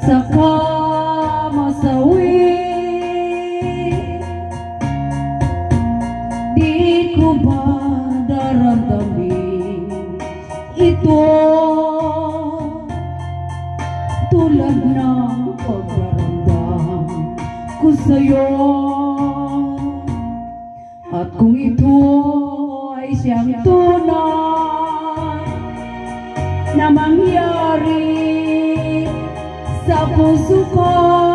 saka masawi. Di ko ba daramdamin ito tulad ng pagdaramdam ko sa'yo? At kung ito ay siyang tunay na mangyari sa puso ko,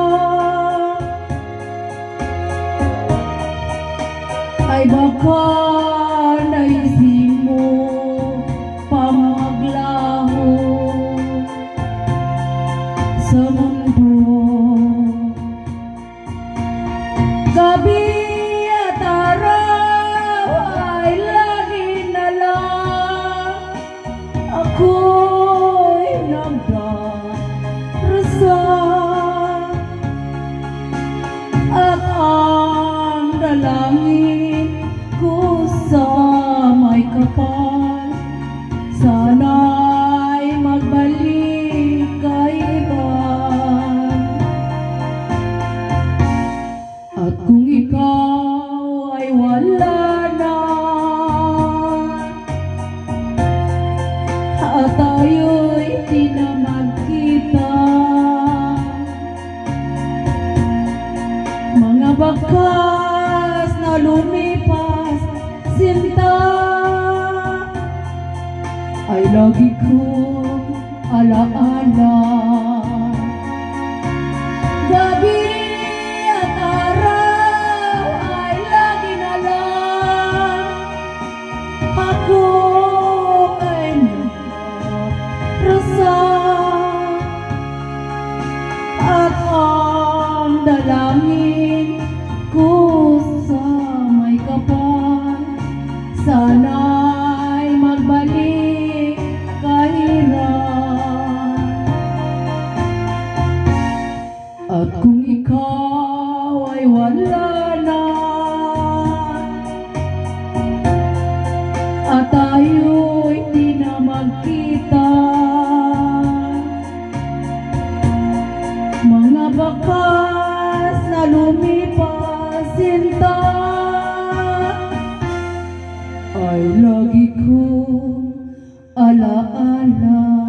ay baka naisip mo pa maglaho sa mundo. Gabi at araw ay lagi na lang ako'y nagdarasa, at ang dalangin ko sa may kapal, sana'y magbalik kailan. At kung ikaw ay wala na, at tayo'y di na magkita, mga bakas na lumipas sinta ay lagi kong alaala. Gabi at araw ay lagi na lang ako ay nagrasa, at ang dalangin ko sa may kapal, sana'y magbalik kahiran. At kung ikaw ay wala na, at tayo'y di na magkita, mga bakas na lumipas sinta ay lagi kong alaala.